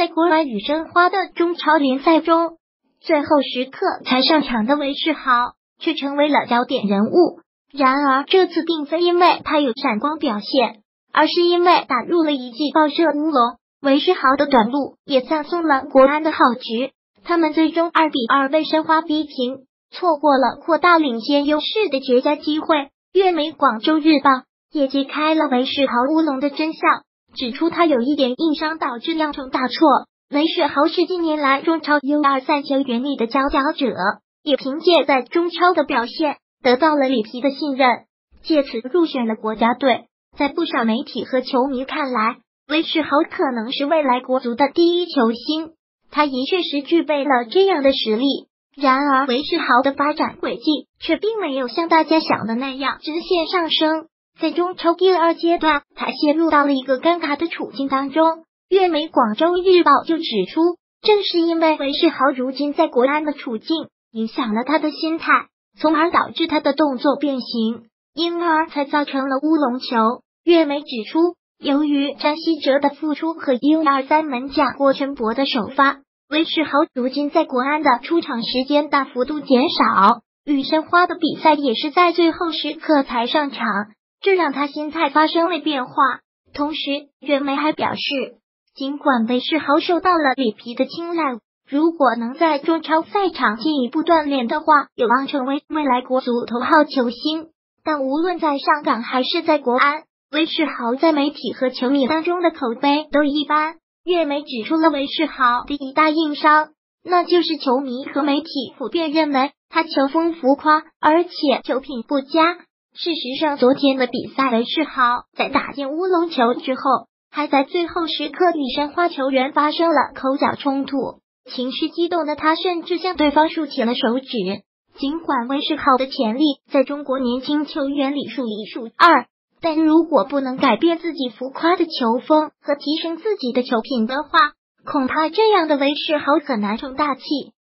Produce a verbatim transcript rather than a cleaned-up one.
在国安与申花的中超联赛中，最后时刻才上场的韦世豪却成为了焦点人物。然而这次并非因为他有闪光表现，而是因为打入了一记爆射乌龙。韦世豪的短路也葬送了国安的好局，他们最终二比二被申花逼平，错过了扩大领先优势的绝佳机会。粤媒广州日报也揭开了韦世豪乌龙的真相，指出他有一点硬伤导致酿成大错。韦世豪是近年来中超 U 二十三 球员里的佼佼者，也凭借在中超的表现得到了里皮的信任，借此入选了国家队。在不少媒体和球迷看来，韦世豪可能是未来国足的第一球星，他也确实具备了这样的实力。然而韦世豪的发展轨迹却并没有像大家想的那样直线上升，在中超第二阶段，他陷入到了一个尴尬的处境当中。粤媒广州日报就指出，正是因为韦世豪如今在国安的处境影响了他的心态，从而导致他的动作变形，因而才造成了乌龙球。粤媒指出，由于张稀哲的复出和 U 二十三 门将郭全博的首发，韦世豪如今在国安的出场时间大幅度减少，与申花的比赛也是在最后时刻才上场，这让他心态发生了变化。同时粤媒还表示，尽管韦世豪受到了里皮的青睐，如果能在中超赛场进一步锻炼的话，有望成为未来国足头号球星。但无论在上港还是在国安，韦世豪在媒体和球迷当中的口碑都一般。粤媒指出了韦世豪的一大硬伤，那就是球迷和媒体普遍认为他球风浮夸，而且球品不佳。事实上，昨天的比赛，韦世豪在打进乌龙球之后，还在最后时刻与申花球员发生了口角冲突，情绪激动的他甚至向对方竖起了手指。尽管韦世豪的潜力在中国年轻球员里数一数二，但如果不能改变自己浮夸的球风和提升自己的球品的话，恐怕这样的韦世豪很难成大器。